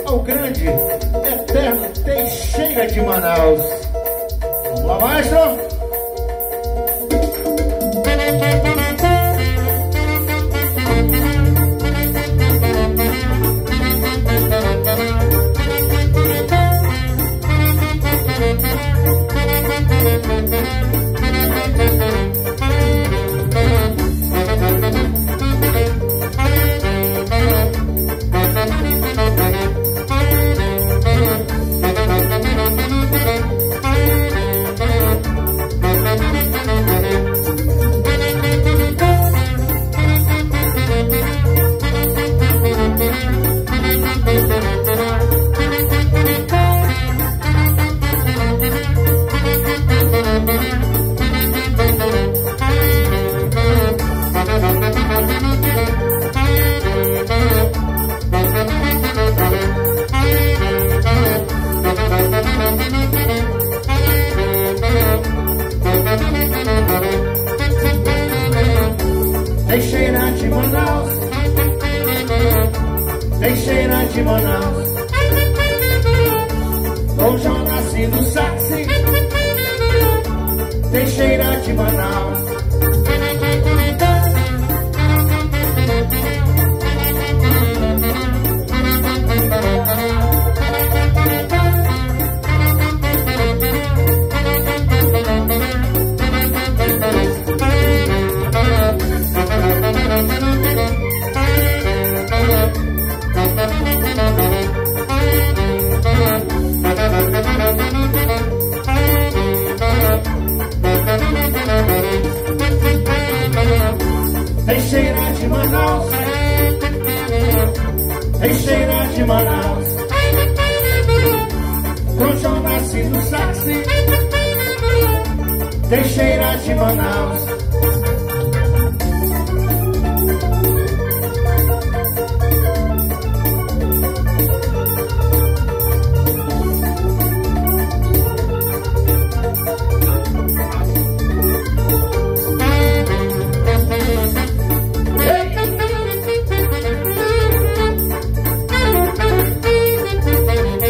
ao grande, eterno Teixeira de Manaus. Vamos lá, maestro? Teixeira de Manaus, Teixeira de Manaus, com João nasci no Saxi, Teixeira de Manaus. Teixeira de Manaus, Teixeira de Manaus, com João nasci no Saxi, Teixeira de Manaus.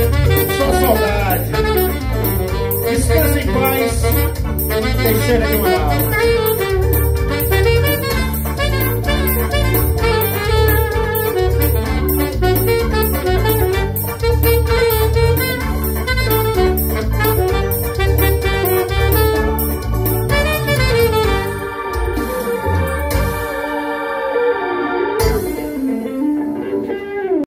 Descansa em paz, Teixeira de Manaus.